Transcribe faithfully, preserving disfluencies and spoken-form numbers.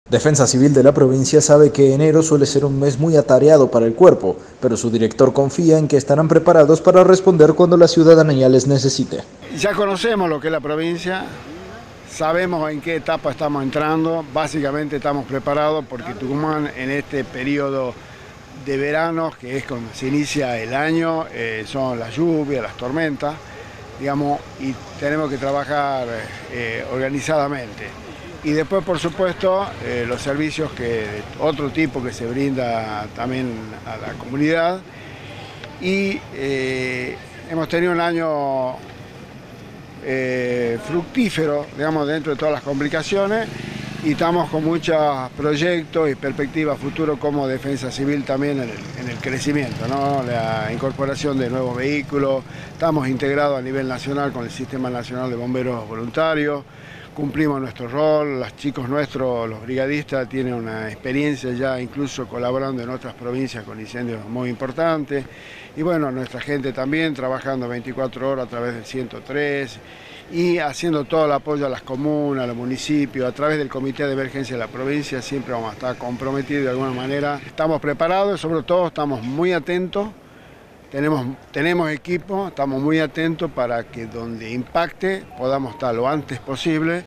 Defensa Civil de la provincia sabe que enero suele ser un mes muy atareado para el cuerpo, pero su director confía en que estarán preparados para responder cuando la ciudadanía les necesite. Ya conocemos lo que es la provincia, sabemos en qué etapa estamos entrando, básicamente estamos preparados porque Tucumán en este periodo de verano, que es cuando se inicia el año, eh, son las lluvias, las tormentas, digamos, y tenemos que trabajar eh, organizadamente. Y después, por supuesto, eh, los servicios que, otro tipo que se brinda también a la comunidad. Y eh, hemos tenido un año eh, fructífero, digamos, dentro de todas las complicaciones, y estamos con muchos proyectos y perspectivas futuros como Defensa Civil también en el, en el crecimiento, ¿no? La incorporación de nuevos vehículos, estamos integrados a nivel nacional con el Sistema Nacional de Bomberos Voluntarios, cumplimos nuestro rol, los chicos nuestros, los brigadistas, tienen una experiencia ya incluso colaborando en otras provincias con incendios muy importantes, y bueno, nuestra gente también trabajando veinticuatro horas a través del ciento tres, y haciendo todo el apoyo a las comunas, a los municipios, a través del Comité de Emergencia de la provincia, siempre vamos a estar comprometidos de alguna manera. Estamos preparados, sobre todo estamos muy atentos, tenemos, tenemos equipo, estamos muy atentos para que donde impacte podamos estar lo antes posible